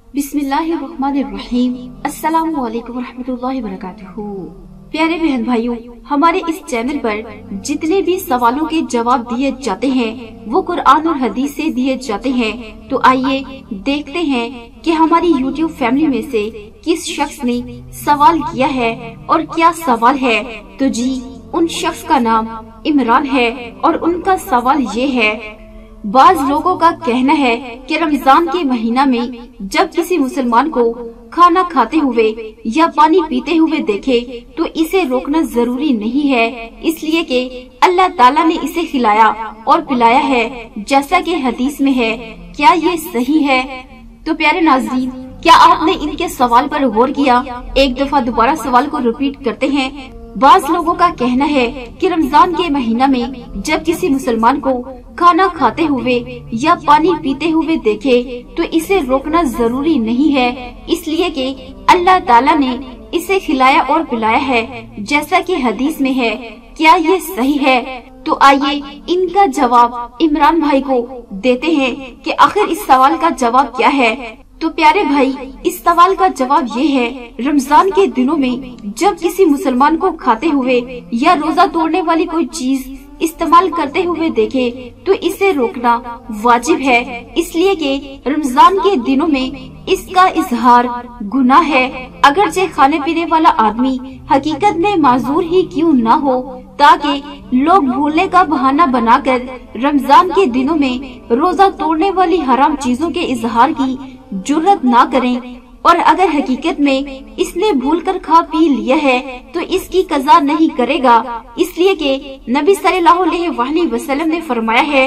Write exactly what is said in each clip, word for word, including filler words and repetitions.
बिस्मिल्लाहिर्रहमानिर्रहीम। अस्सलामु अलैकुम वरहमतुल्लाहि वबरकातुहू। प्यारे बहन भाइयों, हमारे इस चैनल पर जितने भी सवालों के जवाब दिए जाते हैं वो कुरान और हदीस से दिए जाते हैं। तो आइए देखते हैं कि हमारी यूट्यूब फैमिली में से किस शख्स ने सवाल किया है और क्या सवाल है। तो जी, उन शख्स का नाम इमरान है और उनका सवाल ये है। बाज लोगों का कहना है कि रमजान के महीना में जब किसी मुसलमान को खाना खाते हुए या पानी पीते हुए देखे तो इसे रोकना जरूरी नहीं है, इसलिए कि अल्लाह ताला ने इसे खिलाया और पिलाया है, जैसा कि हदीस में है। क्या ये सही है? तो प्यारे नाज़रीन, क्या आपने इनके सवाल पर गौर किया? एक दफा दोबारा सवाल को रिपीट करते हैं। बाज लोगों का कहना है कि रमजान के महीना में जब किसी मुसलमान को खाना खाते हुए या पानी पीते हुए देखे तो इसे रोकना जरूरी नहीं है, इसलिए कि अल्लाह ताला ने इसे खिलाया और पिलाया है, जैसा कि हदीस में है। क्या ये सही है? तो आइए इनका जवाब इमरान भाई को देते हैं कि आखिर इस सवाल का जवाब क्या है। तो प्यारे भाई, इस सवाल का जवाब ये है, रमजान के दिनों में जब किसी मुसलमान को खाते हुए या रोजा तोड़ने वाली कोई चीज इस्तेमाल करते हुए देखे तो इसे रोकना वाजिब है, इसलिए कि रमजान के दिनों में इसका इजहार गुनाह है। अगरचे खाने पीने वाला आदमी हकीकत में माजूर ही क्यों न हो, ताकि लोग भूलने का बहाना बनाकर रमजान के दिनों में रोजा तोड़ने वाली हराम चीजों के इजहार की जुर्रत ना करें। और अगर हकीकत में इसने भूल कर खा पी लिया है तो इसकी कज़ा नहीं करेगा, इसलिए कि नबी सल्लल्लाहु अलैहि वसल्लम ने फरमाया है,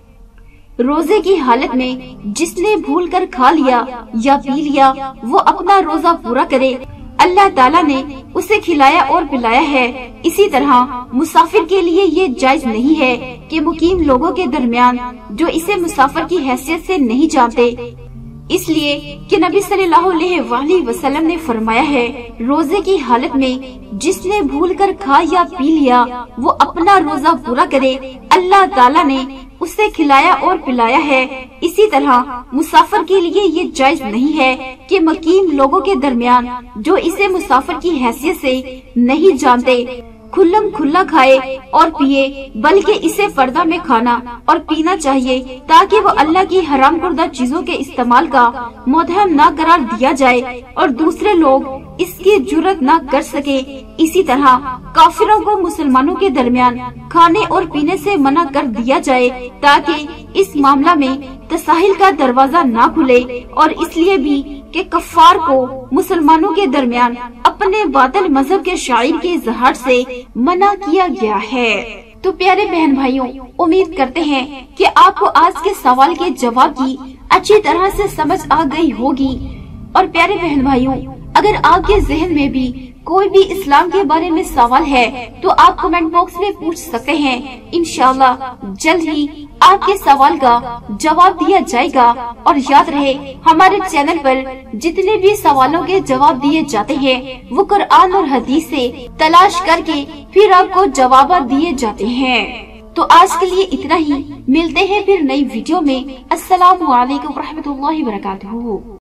रोजे की हालत में जिसने भूल कर खा लिया या पी लिया वो अपना रोजा पूरा करे, अल्लाह ताला ने उसे खिलाया और पिलाया है। इसी तरह मुसाफिर के लिए ये जायज नहीं है कि मुकीम लोगों के दरमियान जो इसे मुसाफिर की हैसियत से नहीं जानते, इसलिए कि नबी सल्लल्लाहु अलैहि वसल्लम ने फरमाया है, रोजे की हालत में जिसने भूल कर खा या पी लिया वो अपना रोजा पूरा करे, अल्लाह ताला ने उसे खिलाया और पिलाया है। इसी तरह मुसाफिर के लिए ये जायज नहीं है कि मुकीम लोगों के दरमियान जो इसे मुसाफिर की हैसियत से नहीं जानते खुल्लम खुल्ला खाए और पिए, बल्कि इसे पर्दा में खाना और पीना चाहिए ताकि वो अल्लाह की हराम करदा चीजों के इस्तेमाल का मुतहम न करार दिया जाए और दूसरे लोग इसकी जुर्रत न कर सके। इसी तरह काफिरों को मुसलमानों के दरमियान खाने और पीने से मना कर दिया जाए ताकि इस मामला में तसाहिल का दरवाजा न खुले, और इसलिए भी कि कफ्फार को मुसलमानों के दरमियान अपने बातिल मजहब के शायर के इजहार से मना किया गया है। तो प्यारे बहन भाइयों, उम्मीद करते हैं कि आपको आज के सवाल के जवाब की अच्छी तरह से समझ आ गई होगी। और प्यारे बहन भाइयों, अगर आपके जहन में भी कोई भी इस्लाम के बारे में सवाल है तो आप कमेंट बॉक्स में पूछ सकते हैं। इंशाल्लाह जल्द ही आपके सवाल का जवाब दिया जाएगा। और याद रहे, हमारे चैनल पर जितने भी सवालों के जवाब दिए जाते हैं वो कुरान और हदीस से तलाश करके फिर आपको जवाब दिए जाते हैं। तो आज के लिए इतना ही, मिलते हैं फिर नई वीडियो में। अस्सलामु अलैकुम रहमतुल्लाहि व बरकातुहू।